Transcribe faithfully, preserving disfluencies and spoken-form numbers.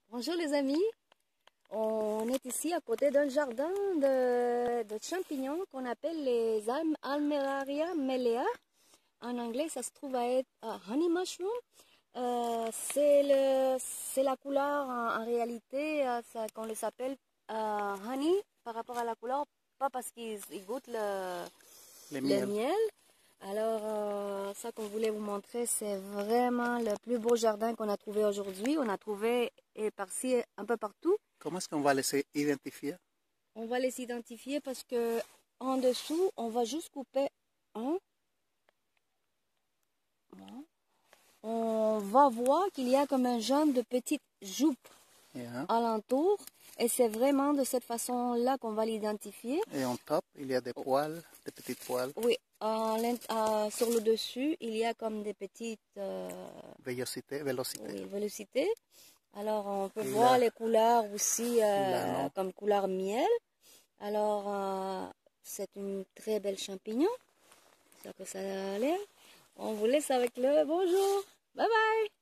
Bonjour les amis, on est ici à côté d'un jardin de, de champignons qu'on appelle les Armillaria mellea. En anglais, ça se trouve à être uh, honey mushroom. Euh, c'est la couleur en, en réalité euh, qu'on les appelle euh, honey par rapport à la couleur, pas parce qu'ils goûtent le, le, le miel. miel. Alors, euh, ça qu'on voulait vous montrer, c'est vraiment le plus beau jardin qu'on a trouvé aujourd'hui. On a trouvé et par-ci, un peu partout. Comment est-ce qu'on va les identifier? On va les identifier parce que en dessous, on va juste couper un. On va voir qu'il y a comme un genre de petite jupe Yeah. alentour. Et c'est vraiment de cette façon-là qu'on va l'identifier. Et en top, il y a des poils, des petits poils. Oui, euh, euh, sur le dessus, il y a comme des petites... Euh, vélocité, vélocité. Oui, vélocité. Alors, on peut Et voir là, les couleurs aussi euh, comme couleur miel. Alors, euh, c'est une très belle champignon. C'est ça que ça a l'air. On vous laisse avec le bonjour. Bye bye.